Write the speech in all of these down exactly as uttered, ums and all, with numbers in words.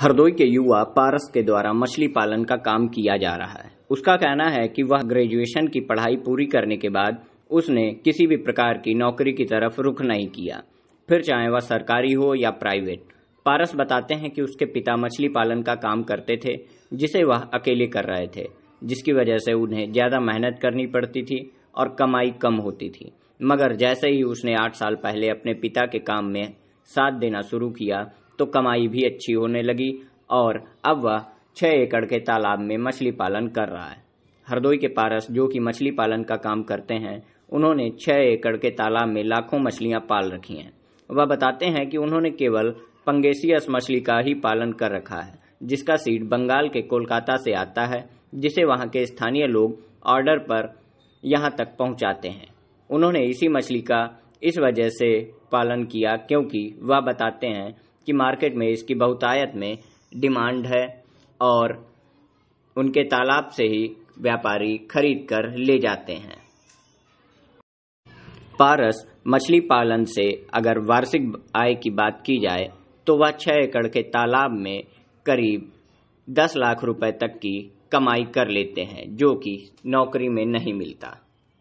हरदोई के युवा पारस के द्वारा मछली पालन का काम किया जा रहा है। उसका कहना है कि वह ग्रेजुएशन की पढ़ाई पूरी करने के बाद उसने किसी भी प्रकार की नौकरी की तरफ रुख नहीं किया, फिर चाहे वह सरकारी हो या प्राइवेट। पारस बताते हैं कि उसके पिता मछली पालन का काम करते थे, जिसे वह अकेले कर रहे थे, जिसकी वजह से उन्हें ज़्यादा मेहनत करनी पड़ती थी और कमाई कम होती थी। मगर जैसे ही उसने आठ साल पहले अपने पिता के काम में साथ देना शुरू किया तो कमाई भी अच्छी होने लगी और अब वह छह एकड़ के तालाब में मछली पालन कर रहा है। हरदोई के पारस, जो कि मछली पालन का काम करते हैं, उन्होंने छह एकड़ के तालाब में लाखों मछलियां पाल रखी हैं। वह बताते हैं कि उन्होंने केवल पंगेसियस मछली का ही पालन कर रखा है, जिसका सीड बंगाल के कोलकाता से आता है, जिसे वहां के स्थानीय लोग ऑर्डर पर यहां तक पहुंचाते हैं। उन्होंने इसी मछली का इस वजह से पालन किया क्योंकि वह बताते हैं कि मार्केट में इसकी बहुतायत में डिमांड है और उनके तालाब से ही व्यापारी खरीद कर ले जाते हैं। पारस मछली पालन से अगर वार्षिक आय की बात की जाए तो वह छह एकड़ के तालाब में करीब दस लाख रुपए तक की कमाई कर लेते हैं, जो कि नौकरी में नहीं मिलता।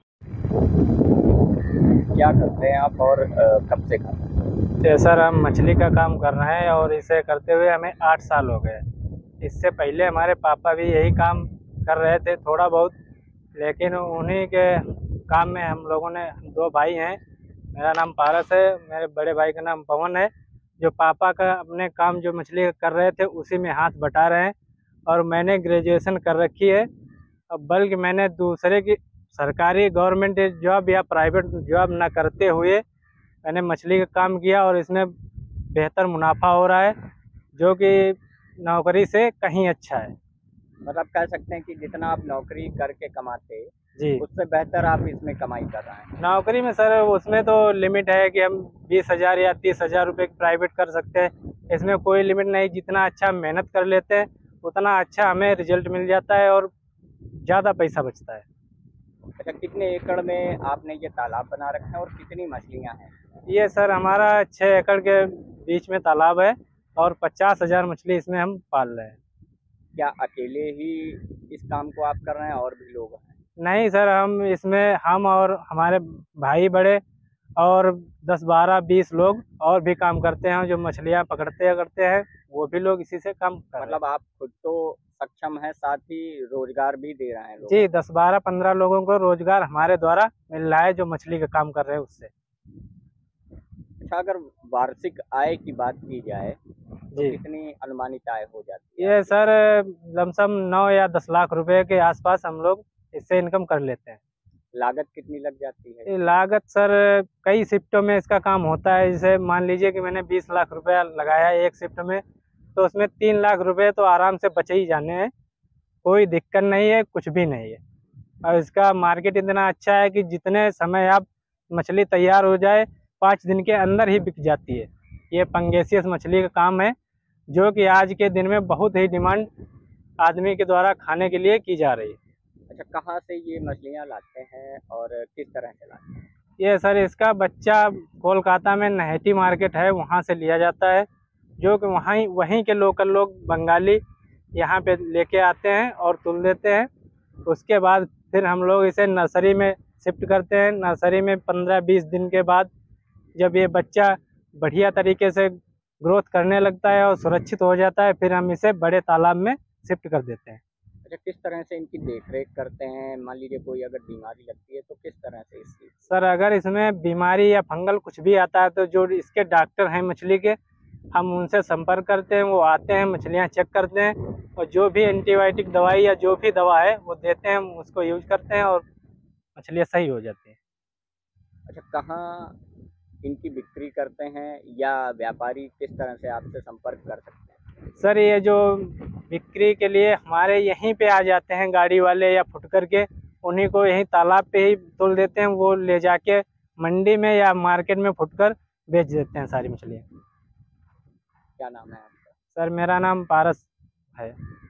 क्या करते हैं आप और कब से करते हैं? तो सर, हम मछली का काम कर रहे हैं और इसे करते हुए हमें आठ साल हो गए। इससे पहले हमारे पापा भी यही काम कर रहे थे थोड़ा बहुत, लेकिन उन्हीं के काम में हम लोगों ने, दो भाई हैं, मेरा नाम पारस है, मेरे बड़े भाई का नाम पवन है, जो पापा का अपने काम जो मछली कर रहे थे उसी में हाथ बटा रहे हैं। और मैंने ग्रेजुएशन कर रखी है, अब बल्कि मैंने दूसरे की सरकारी गवर्नमेंट जॉब या प्राइवेट जॉब ना करते हुए मैंने मछली का काम किया और इसमें बेहतर मुनाफा हो रहा है, जो कि नौकरी से कहीं अच्छा है। मतलब कह सकते हैं कि जितना आप नौकरी करके कमाते जी, उससे बेहतर आप इसमें कमाई कर रहे हैं। नौकरी में सर उसमें तो लिमिट है कि हम बीस हज़ार या तीस हज़ार रुपये प्राइवेट कर सकते हैं, इसमें कोई लिमिट नहीं। जितना अच्छा मेहनत कर लेते हैं उतना अच्छा हमें रिजल्ट मिल जाता है और ज़्यादा पैसा बचता है। अच्छा, कितने एकड़ में आपने ये तालाब बना रखे हैं और कितनी मछलियाँ हैं? ये सर हमारा छः एकड़ के बीच में तालाब है और पचास हज़ार मछली इसमें हम पाल रहे हैं। क्या अकेले ही इस काम को आप कर रहे हैं और भी लोग हैं? नहीं सर, हम इसमें हम और हमारे भाई बड़े और दस बारह बीस लोग और भी काम करते हैं, जो मछलियाँ पकड़ते करते हैं, वो भी लोग इसी से काम कर रहे हैं। मतलब आप खुद तो सक्षम है, साथ ही रोजगार भी दे रहे हैं लोग? जी, दस बारह पंद्रह लोगों को रोजगार हमारे द्वारा मिल रहा है, जो मछली का काम कर रहे हैं उससे। अच्छा, अगर वार्षिक आय की बात की जाए तो जी, कितनी अनुमानित आय हो जाती है? ये सर लमसम नौ या दस लाख रुपए के आसपास हम लोग इससे इनकम कर लेते हैं। लागत कितनी लग जाती है? ये लागत सर कई शिफ्टों में इसका काम होता है। जैसे मान लीजिए कि मैंने बीस लाख रुपया लगाया एक शिफ्ट में, तो उसमें तीन लाख रुपए तो आराम से बचे ही जाने हैं, कोई दिक्कत नहीं है, कुछ भी नहीं है। और इसका मार्केट इतना अच्छा है कि जितने समय आप मछली तैयार हो जाए पाँच दिन के अंदर ही बिक जाती है। ये पंगेसियस मछली का काम है, जो कि आज के दिन में बहुत ही डिमांड आदमी के द्वारा खाने के लिए की जा रही है। अच्छा, कहाँ से ये मछलियाँ लाते हैं और किस तरह से लाते हैं? ये सर इसका बच्चा कोलकाता में नहेटी मार्केट है, वहाँ से लिया जाता है, जो कि वहाँ वहीं के लोकल लोग बंगाली यहाँ पे लेके आते हैं और तुल देते हैं। उसके बाद फिर हम लोग इसे नर्सरी में शिफ्ट करते हैं। नर्सरी में पंद्रह बीस दिन के बाद जब ये बच्चा बढ़िया तरीके से ग्रोथ करने लगता है और सुरक्षित हो जाता है, फिर हम इसे बड़े तालाब में शिफ्ट कर देते हैं। अच्छा, किस तरह से इनकी देखरेख करते हैं? मान लीजिए कोई अगर बीमारी लगती है तो किस तरह से इसकी? सर अगर इसमें बीमारी या फंगल कुछ भी आता है तो जो इसके डॉक्टर हैं मछली के, हम उनसे संपर्क करते हैं, वो आते हैं, मछलियाँ चेक करते हैं और जो भी एंटीबायोटिक दवाई या जो भी दवा है वो देते हैं, हम उसको यूज करते हैं और मछलियाँ सही हो जाती हैं। अच्छा, कहाँ इनकी बिक्री करते हैं या व्यापारी किस तरह से आपसे संपर्क कर सकते हैं? सर ये जो बिक्री के लिए हमारे यहीं पे आ जाते हैं गाड़ी वाले या फुटकर के, उन्हीं को यहीं तालाब पे ही तोल देते हैं, वो ले जाके मंडी में या मार्केट में फुटकर बेच देते हैं सारी मछलियाँ। क्या नाम है आपका? सर मेरा नाम पारस है।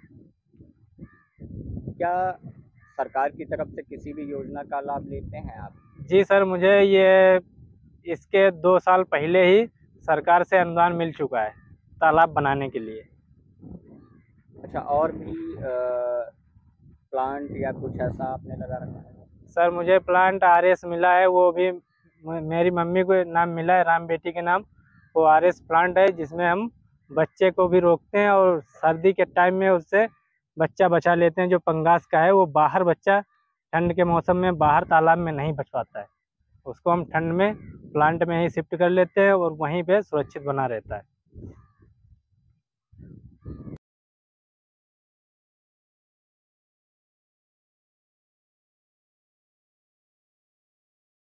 क्या सरकार की तरफ से किसी भी योजना का लाभ लेते हैं आप? जी सर, मुझे ये इसके दो साल पहले ही सरकार से अनुदान मिल चुका है तालाब बनाने के लिए। अच्छा, और भी प्लांट या कुछ ऐसा आपने लगा रखा है? सर मुझे प्लांट आर एस मिला है, वो भी मेरी मम्मी को नाम मिला है, राम बेटी के नाम। वो आर एस प्लांट है जिसमें हम बच्चे को भी रोकते हैं और सर्दी के टाइम में उससे बच्चा बचा लेते हैं। जो पंगास का है वो बाहर बच्चा ठंड के मौसम में बाहर तालाब में नहीं बच पाता है, उसको हम ठंड में प्लांट में ही शिफ्ट कर लेते हैं और वहीं पे सुरक्षित बना रहता है।